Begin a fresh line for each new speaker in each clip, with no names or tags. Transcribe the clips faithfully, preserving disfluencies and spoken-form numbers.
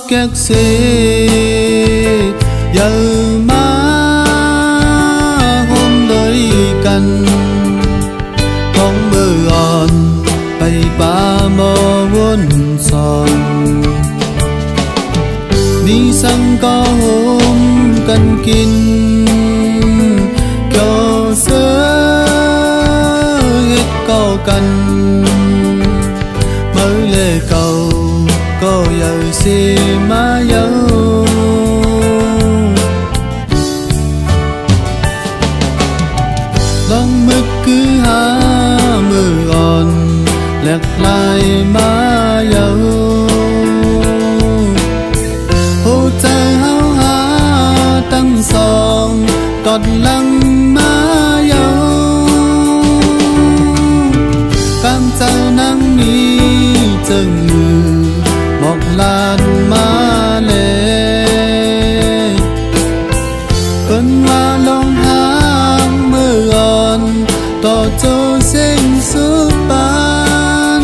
các xe giờ má hôm lưỡi cành con mưa on bay ba mơ vốn son đi sang có hôm cần kín cho sơ hết có cần mới lệ cầu có giờ xì má dấu lòng mực cứ há mưa on lẹt lại má dấu hồ trời háo há tăng song tọt lăng má dấu cam sao nắng mi chừng một làn má lệ cơn hoa long hang mưa on tỏ cho sinh sức ban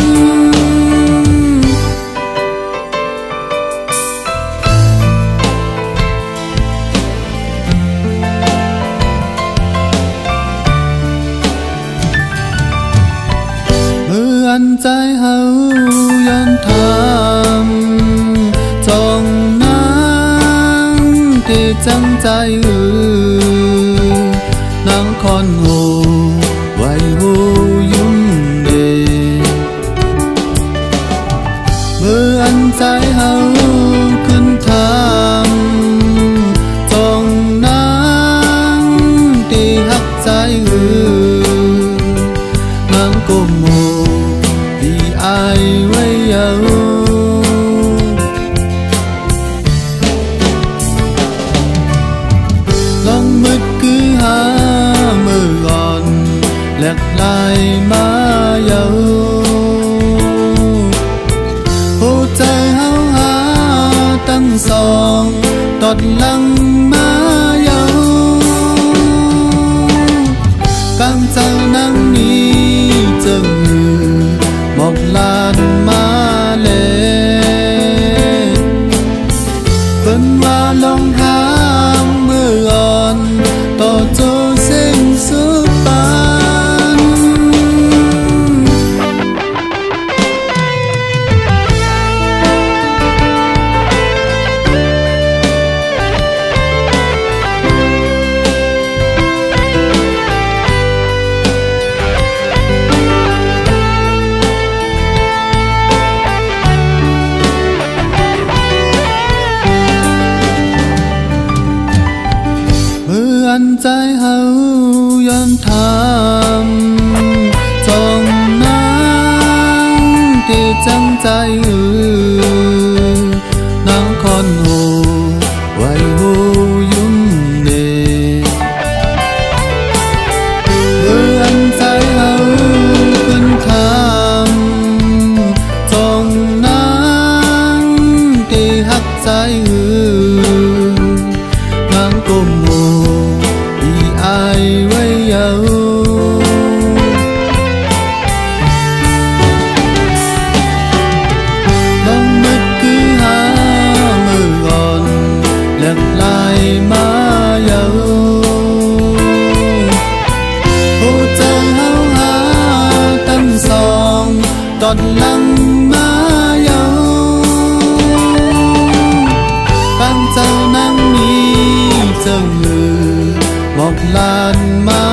mưa ăn trái hấu yon tham trong nắng thì chẳng trái hư nắng con hồ vài hồ dung đề mưa ăn trái hấuขึ้นtham trong nắng thì hắc trái hư nắng cùng hồ vì ai quay dấu lòng mực cứ há mưa on lẹt lại má dấu hồ trời háo há tăng song tọt lăng má dấu cam sao nắng mi chừng một làn má lệ cơn hoa long hang mưa on tỏ cho sinh sức ban ăn trái hấu yon tham trong nắng thì chẳng trái hư nắng con hồ vài hồ dung đề mưa ăn trái hấuขึ้นtham trong nắng thì hắc trái hư nắng cùng hồ ai quay dấu lòng mực cứ há mưa on lẹt lại má dấu hồ trời háo há tăng song tọt lăng má dấu cam sao nắng mi chừng một làn má